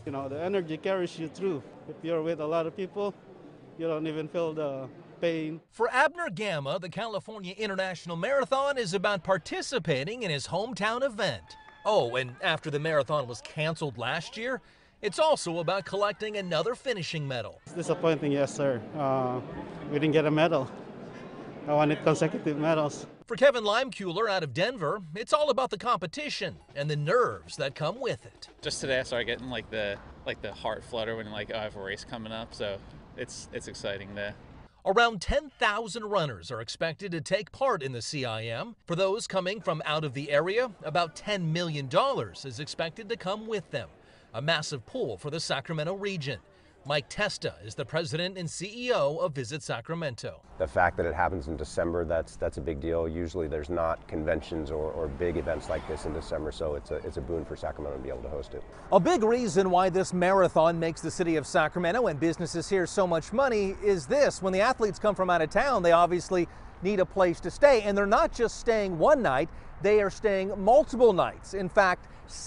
You know, the energy carries you through. If you're with a lot of people, you don't even feel the pain. For Abner Gamma, the California International Marathon is about participating in his hometown event. Oh, and after the marathon was canceled last year, it's also about collecting another finishing medal. It's disappointing, yes, sir. We didn't get a medal. I wanted consecutive medals. For Kevin Limeculer out of Denver, it's all about the competition and the nerves that come with it. Just today I started getting like the heart flutter when I have a race coming up, so it's exciting there. Around 10,000 runners are expected to take part in the CIM. For those coming from out of the area, about $10 million is expected to come with them, a massive pull for the Sacramento region. Mike Testa is the president and CEO of Visit Sacramento. The fact that it happens in December, that's a big deal. Usually there's not conventions or big events like this in December, so it's a boon for Sacramento to be able to host it. A big reason why this marathon makes the city of Sacramento and businesses here so much money is this. When the athletes come from out of town, they obviously need a place to stay, and they're not just staying one night, they are staying multiple nights. In fact,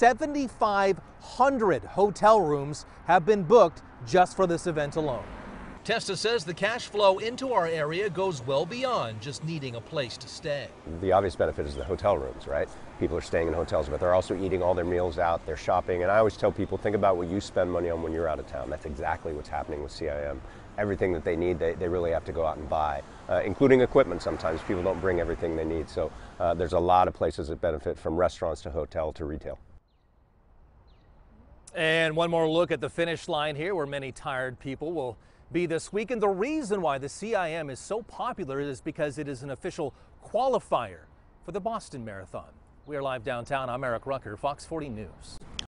7,500 hotel rooms have been booked just for this event alone. Testa says the cash flow into our area goes well beyond just needing a place to stay. The obvious benefit is the hotel rooms, right? People are staying in hotels, but they're also eating all their meals out, they're shopping, and I always tell people, think about what you spend money on when you're out of town. That's exactly what's happening with CIM. Everything that they need, they really have to go out and buy, including equipment sometimes. People don't bring everything they need, so there's a lot of places that benefit, from restaurants to hotel to retail. And one more look at the finish line here, where many tired people will be this weekend. The reason why the CIM is so popular is because it is an official qualifier for the Boston Marathon. We are live downtown. I'm Rucker, Fox 40 News.